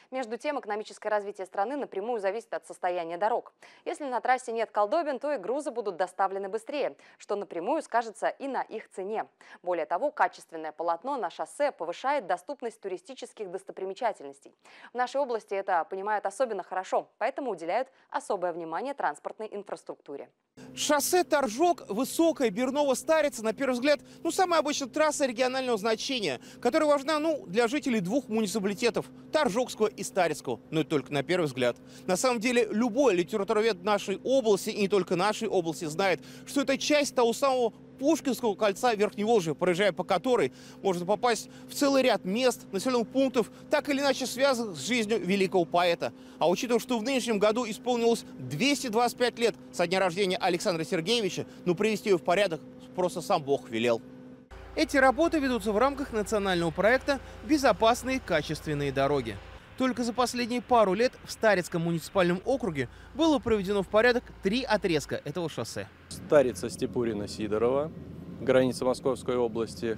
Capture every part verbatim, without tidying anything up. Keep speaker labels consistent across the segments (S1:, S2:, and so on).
S1: Между тем, экономическое развитие страны напрямую зависит от состояния дорог. Если на трассе нет колдобин, то и грузы будут доставлены быстрее, что напрямую скажется и на их цене. Более того, качественное полотно на шоссе повышает доступность туристических достопримечательностей. В нашей области это понимают особенно хорошо, поэтому уделяют особое внимание транспортной инфраструктуре.
S2: Шоссе Торжок, Высокая, Берново-Старица, на первый взгляд, ну, самая обычная трасса регионального значения, которая важна, ну, для жителей двух муниципалитетов – Торжокского и Старицкого. Но это только на первый взгляд. На самом деле, любой литературовед нашей области, и не только нашей области, знает, что это часть того самого Пушкинского кольца Верхневолжья, проезжая по которой можно попасть в целый ряд мест, населенных пунктов, так или иначе связанных с жизнью великого поэта. А учитывая, что в нынешнем году исполнилось двести двадцать пять лет со дня рождения Александра Сергеевича, ну, привести ее в порядок просто сам Бог велел. Эти работы ведутся в рамках национального проекта «Безопасные качественные дороги». Только за последние пару лет в Старицком муниципальном округе было проведено в порядок три отрезка этого шоссе.
S3: Старица, Степурина, Сидорова, граница Московской области,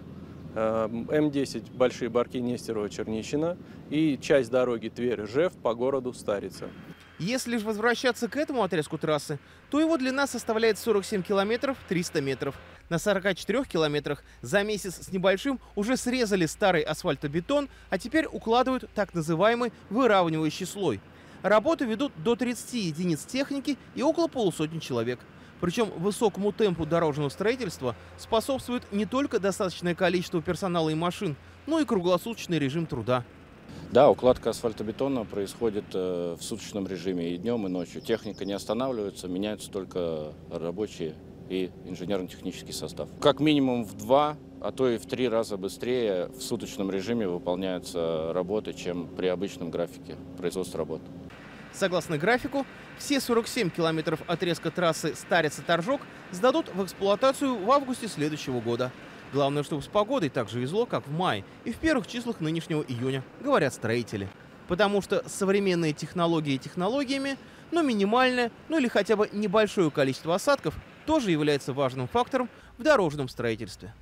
S3: М десять, Большие Барки, Нестерова, Чернищина и часть дороги Тверь-Ижев по городу Старица.
S2: Если же возвращаться к этому отрезку трассы, то его длина составляет сорок семь километров триста метров. На сорока четырёх километрах за месяц с небольшим уже срезали старый асфальтобетон, а теперь укладывают так называемый выравнивающий слой. Работы ведут до тридцати единиц техники и около полусотни человек. Причем высокому темпу дорожного строительства способствует не только достаточное количество персонала и машин, но и круглосуточный режим труда.
S4: Да, укладка асфальтобетона происходит э, в суточном режиме и днем, и ночью. Техника не останавливается, меняются только рабочие и инженерно-технический состав. Как минимум в два, а то и в три раза быстрее в суточном режиме выполняются работы, чем при обычном графике производства работ.
S2: Согласно графику, все сорок семь километров отрезка трассы Старица-Торжок сдадут в эксплуатацию в августе следующего года. Главное, чтобы с погодой так же везло, как в мае и в первых числах нынешнего июня, говорят строители. Потому что современные технологии технологиями, но минимальное, ну или хотя бы небольшое количество осадков тоже является важным фактором в дорожном строительстве.